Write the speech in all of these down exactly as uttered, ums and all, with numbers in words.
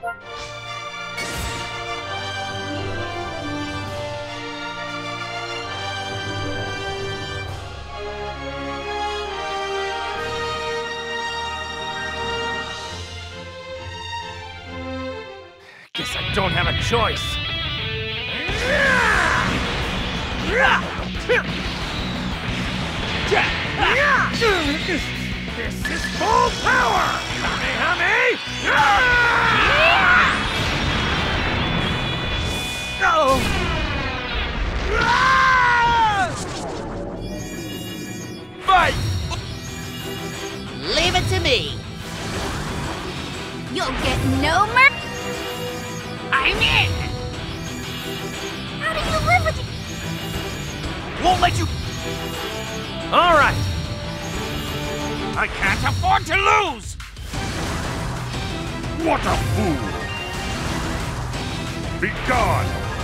Guess I don't have a choice. This is full power! Kamehameha! Oh! Fight! Leave it to me. You'll get no mer- I'm in. How do you live with you? Won't let you... All right. I can't afford to lose! What a fool! Be gone!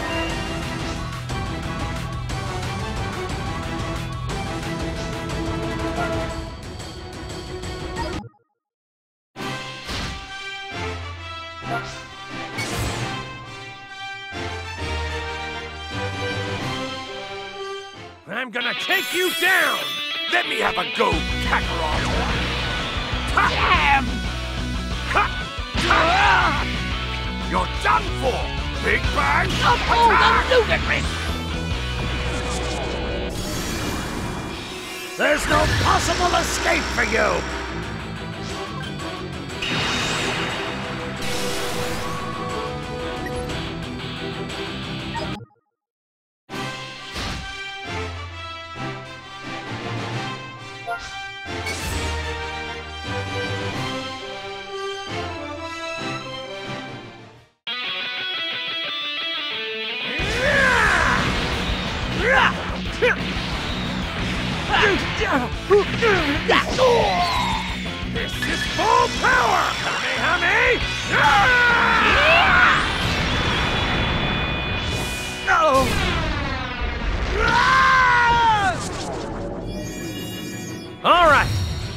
I'm gonna take you down! Let me have a go, Kakarot! Damn! You're done for! Big Bang! Uphold the ludicrous! There's no possible escape for you! This is full power! Kamehameha! No! All right.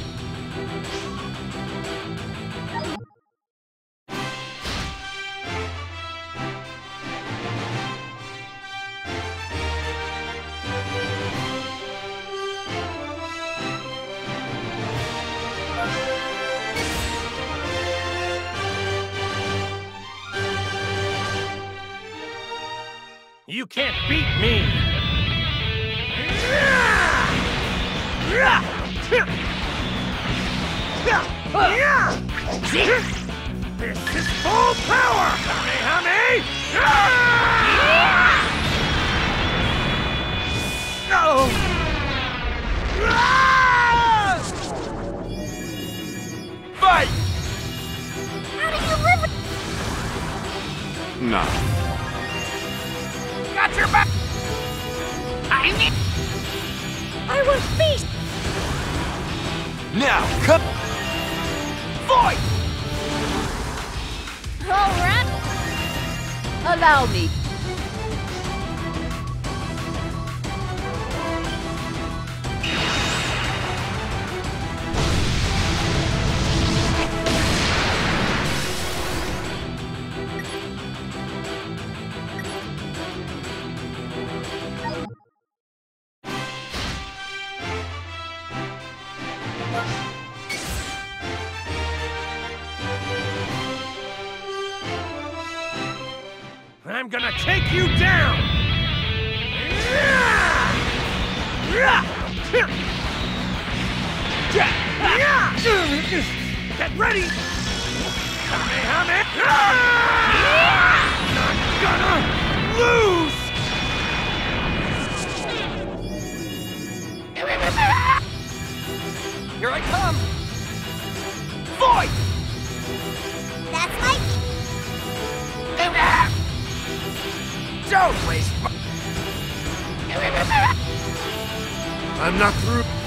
You can't beat me! This is full power! Kamehameha! No! Fight! How do you live with- No. Got your back! I'm in! I will feast! Now, come! Fight! All right. Allow me. I'm gonna take you down! Get ready! Kamehameha! Not gonna lose! Here I come! Fight! That's my... Don't waste my... I'm not through...